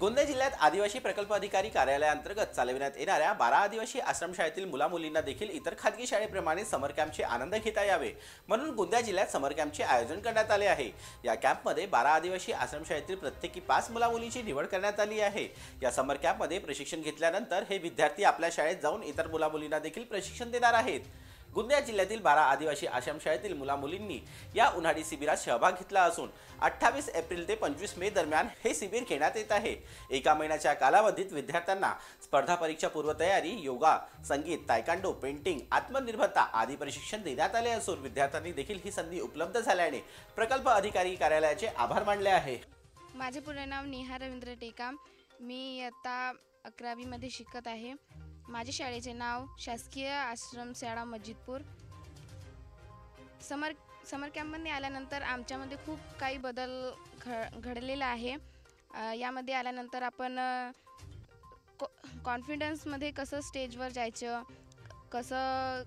गोंदिया जिल्ह्यात आदिवासी प्रकल्प अधिकारी कार्यालयाअंतर्गत चालविण्यात येणाऱ्या 12 आदिवासी आश्रमशाळेतील मुलामुलींना देखील इतर खाजगी शाळेप्रमाणे समर कॅम्पचे आनंद घेता यावे म्हणून गोंदिया जिल्ह्यात समर कॅम्पचे आयोजन करण्यात आले आहे। या कॅम्पमध्ये 12 आदिवासी आश्रमशाळेतील प्रत्येकी 5 मुलामुलींची निवड करण्यात आली आहे। या समर कॅम्पमध्ये प्रशिक्षण घेतल्यानंतर हे विद्यार्थी आपल्या शाळेत जाऊन इतर मुलामुलींना देखील प्रशिक्षण देणार आहेत। गोंदिया जिल्ह्यातील 12 आदिवासी आश्रमशाळेतील मुलामुलींनी या उन्हाळी शिबिरात सहभाग घेतला असून 28 एप्रिल ते 25 मे दरम्यान हे शिबिर घेण्यात येत आहे। एका महिन्याच्या कालावधीत विद्यार्थ्यांना स्पर्धा परीक्षा पूर्वतयारी, योगा, संगीत, तायकांडो, पेंटिंग, आत्मनिर्भरता आदी प्रशिक्षण देण्यात आले असून विद्यार्थ्यांनी देखील ही संधी उपलब्ध झाल्याने प्रकल्प अधिकारी कार्यालयाचे आभार मानले आहे। माझे पूर्ण नाव नेहा रवींद्र टेकाम। मी इयत्ता 11वी मध्ये शिकत आहे। माझ्या शाळेचे नाव शासकीय आश्रम शाळा मस्जिदपूर। समर कॅम्पमध्ये आल्यानंतर आमच्यामध्ये खूप काही बदल घडलेला आहे। यामध्ये आल्यानंतर आपण कॉन्फिडन्समध्ये कसं स्टेजवर जायचं, कसं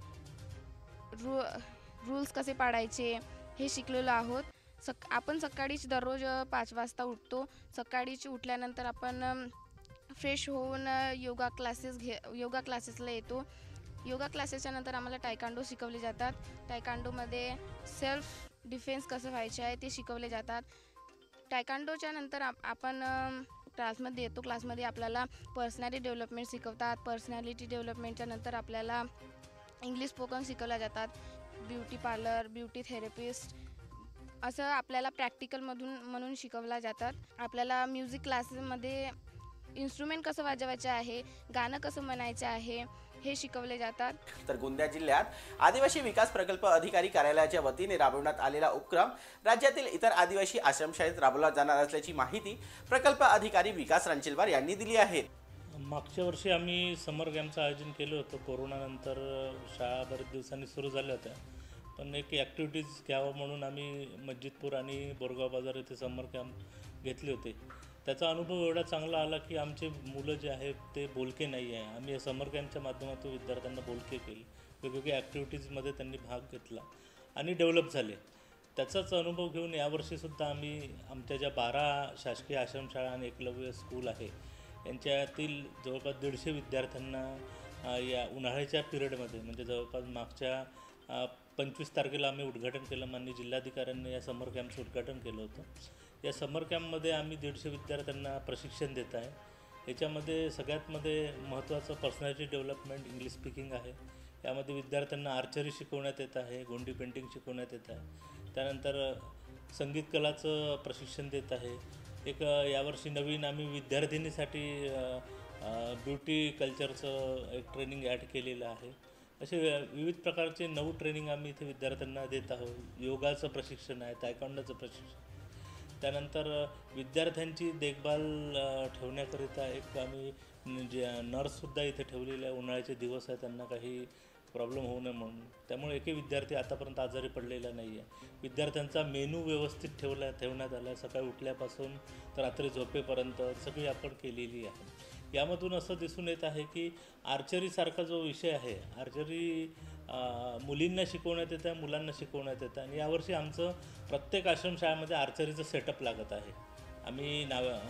रूल्स कसे पाळायचे हे शिकलेलो आहोत। आपण सकाळीच दररोज 5 वाजता उठतो। सकाळीच उठल्यानंतर आपण फ्रेश होऊन योगा क्लासेसला येतो। योगा क्लासेसच्या नंतर आम्हाला तायकांडो शिकवले जातात। तायकांडोमध्ये सेल्फ डिफेन्स कसं व्हायचे आहे ते शिकवले जातात। तायकांडोच्या नंतर आपण क्लासमध्ये येतो। क्लासमध्ये आपल्याला पर्सनॅलिटी डेव्हलपमेंट शिकवतात। पर्सनॅलिटी डेव्हलपमेंटच्या नंतर आपल्याला इंग्लिश स्पोकन शिकवल्या जातात। ब्युटी पार्लर, ब्युटी थेरपिस्ट असं आपल्याला प्रॅक्टिकलमधून म्हणून शिकवल्या जातात। आपल्याला म्युझिक क्लासेसमध्ये इन्स्ट्रुमेंट कसं वाजवायचं आहे, गाणं कसं म्हणायचं आहे हे शिकवले जातात। तर गोंदिया जिल्ह्यात आदिवासी विकास प्रकल्प अधिकारी कार्यालयाच्या वतीने राबवण्यात आलेला उपक्रम राज्यातील इतर आदिवासी आश्रमशाळेत राबवला जाणार असल्याची माहिती प्रकल्प अधिकारी विकास रांचेलवार यांनी दिली आहे। मागच्या वर्षी आम्ही समर कॅम्पचं आयोजन केलं होतं। कोरोनानंतर शाळा बरेच दिवसांनी सुरू झाल्या होत्या, पण एक ॲक्टिव्हिटीज घ्यावं म्हणून आम्ही मस्जिदपूर आणि बोरगाव बाजार येथे समर कॅम्प घेतले होते। त्याचा अनुभव एवढा चांगला आला की आमचे मुलं जे आहेत ते बोलके नाही आहे। आम्ही या समर कॅम्पच्या माध्यमातून विद्यार्थ्यांना बोलके केले, वेगवेगळ्या ॲक्टिव्हिटीजमध्ये त्यांनी भाग घेतला आणि डेव्हलप झाले। त्याचाच अनुभव घेऊन यावर्षीसुद्धा आम्ही आमच्या ज्या 12 शासकीय आश्रमशाळा आणि एकलव्य स्कूल आहे यांच्यातील जवळपास 150 विद्यार्थ्यांना या उन्हाळ्याच्या पिरियडमध्ये म्हणजे जवळपास मागच्या 25 तारखेला आम्ही उद्घाटन केलं। माननीय जिल्हाधिकाऱ्यांनी या समर कॅम्पचं उद्घाटन केलं होतं। या समर कॅम्पमध्ये आम्ही 150 विद्यार्थ्यांना प्रशिक्षण देत आहे। याच्यामध्ये सगळ्यात महत्त्वाचं पर्सनॅलिटी डेव्हलपमेंट, इंग्लिश स्पीकिंग आहे। यामध्ये विद्यार्थ्यांना आर्चरी शिकवण्यात येत आहे, गोंडी पेंटिंग शिकवण्यात येत आहे। त्यानंतर संगीत कलाचं प्रशिक्षण देत आहे। एक यावर्षी नवीन आम्ही विद्यार्थिनीसाठी ब्युटी कल्चरचं एक ट्रेनिंग ॲड केलेलं आहे। असे विविध प्रकारचे 9 ट्रेनिंग आम्ही इथे विद्यार्थ्यांना देत आहोत। योगाचं प्रशिक्षण आहे, तायकांडोचं प्रशिक्षण। त्यानंतर विद्यार्थ्यांची देखभाल ठेवण्याकरिता एक आम्ही जे नर्ससुद्धा इथे ठेवलेले आहे। उन्हाळ्याचे दिवस आहे, त्यांना काही प्रॉब्लेम होऊ नये म्हणून। त्यामुळे एकही विद्यार्थी आतापर्यंत आजारी पडलेला नाही आहे। विद्यार्थ्यांचा मेनू व्यवस्थित ठेवण्यात आला आहे। सकाळी उठल्यापासून तर रात्री झोपेपर्यंत सगळी आपण केलेली आहे। यामधून असं दिसून येत आहे की आर्चरीसारखा जो विषय आहे, आर्चरी मुलींना शिकवण्यात येतं आहे, मुलांना शिकवण्यात येतं आहे। आणि यावर्षी आमचं प्रत्येक आश्रमशाळेमध्ये आर्चरीचं सेटअप लागत आहे। आम्ही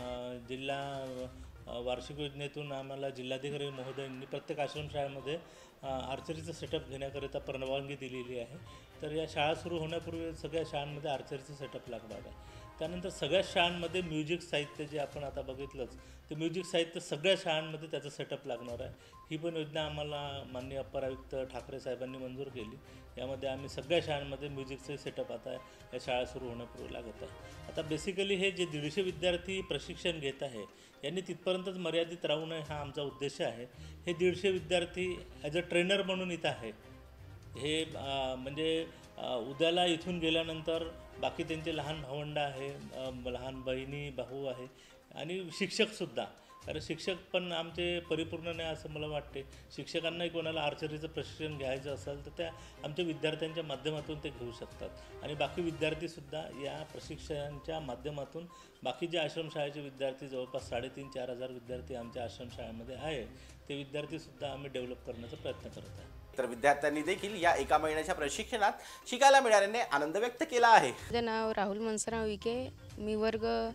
जिल्हा वार्षिक योजनेतून आम्हाला जिल्हाधिकारी महोदयांनी प्रत्येक आश्रमशाळेमध्ये आर्चरीचं सेटअप घेण्याकरिता परवानगी दिलेली आहे। तर या शाळा सुरू होण्यापूर्वी सगळ्या शाळांमध्ये आर्चरीचं सेटअप लागणार आहे। त्यानंतर सगळ्या शाळांमध्ये म्युझिक साहित्य जे आपण आता बघितलंच, ते म्युझिक साहित्य सगळ्या शाळांमध्ये त्याचं सेटअप लागणार आहे। ही पण योजना आम्हाला माननीय अप्पर आयुक्त ठाकरे साहेबांनी मंजूर केली। यामध्ये आम्ही सगळ्या शाळांमध्ये म्युझिकचं सेटअप आता या शाळा सुरू होण्यापूर्वी लागत आहे। आता बेसिकली हे जे 150 विद्यार्थी प्रशिक्षण घेत आहे यांनी तिथपर्यंतच मर्यादित राहू नये हा आमचा उद्देश आहे। हे 150 विद्यार्थी ॲज अ ट्रेनर म्हणून इथं आहे। हे म्हणजे उद्याला इथून गेल्यानंतर बाकी त्यांचे लहान भावंडं आहे, लहान बहिणी भाऊ आहे आणि शिक्षकसुद्धा। कारण शिक्षक पण आमचे परिपूर्ण नाही असं मला वाटते। शिक्षकांनाही कोणाला आर्चरीचं प्रशिक्षण घ्यायचं असेल तर त्या आमच्या विद्यार्थ्यांच्या माध्यमातून ते घेऊ शकतात। आणि बाकी विद्यार्थीसुद्धा या प्रशिक्षणाच्या माध्यमातून बाकी जे आश्रमशाळेचे विद्यार्थी जवळपास 3,500-4,000 विद्यार्थी आमच्या आश्रमशाळेमध्ये आहे ते विद्यार्थीसुद्धा आम्ही डेव्हलप करण्याचा प्रयत्न करत आहे। तर विद्यार्थ्यांनी देखील या एका महिन्याच्या प्रशिक्षणात शिकायला मिळाल्याने आनंद व्यक्त केला आहे। माझं नाव राहुल मनसराव विखे। मी वर्ग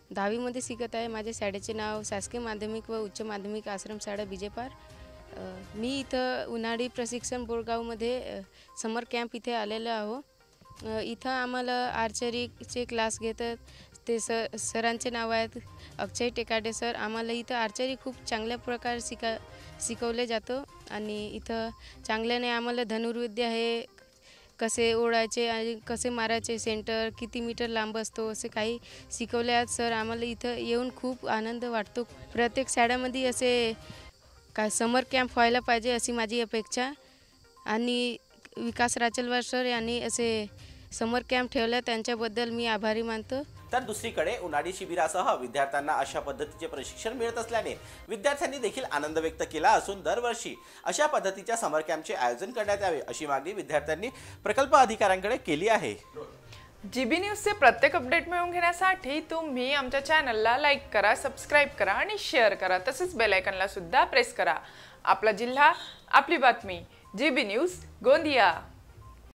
10वीमध्ये शिकत आहे. माझ्या शाळेचे नाव शासकीय माध्यमिक व उच्च माध्यमिक आश्रमशाळा बिजेपार. मी इथं उन्हाळी प्रशिक्षण बोरगावमध्ये समर कॅम्प इथे आलेलो आहो. इथं आम्हाला आर्चरीचे क्लास घेतात. ते सरांचे नाव आहेत अक्षय टेकाडे सर. आम्हाला इथं आर्चरी खूप चांगल्या प्रकारे शिकवले जातं आणि इथं चांगल्याने आम्हाला धनुर्विद्या हे कसे ओढायचे आणि कसे मारायचे, सेंटर किती मीटर लांब असतो असे काही शिकवले आहेत सर. आम्हाला इथं येऊन खूप आनंद वाटतो. प्रत्येक शाळेमध्ये असे काय समर कॅम्प व्हायला पाहिजे अशी माझी अपेक्षा. आणि विकास राचलवार सर यांनी असे समर कॅम्प ठेवले त्यांच्याबद्दल मी आभारी मानतो. तर दुसरीकडे उन्हाळी शिबिरासह विद्यार्थ्यांना अशा पद्धतीचे प्रशिक्षण मिळत असल्याने विद्यार्थ्यांनी देखील आनंद व्यक्त केला असून दरवर्षी अशा पद्धतीच्या समर कॅम्पचे आयोजन करण्यात यावे अशी मागणी विद्यार्थ्यांनी प्रकल्प अधिकाऱ्यांकडे केली आहे. GB न्यूजचे प्रत्येक अपडेट मिळवून घेण्यासाठी तुम्ही आमच्या चॅनलला लाईक करा, सबस्क्राईब करा आणि शेअर करा. तसेच बेल आयकॉनला सुद्धा प्रेस करा. आपला जिल्हा, आपली बातमी. GB news Gondia.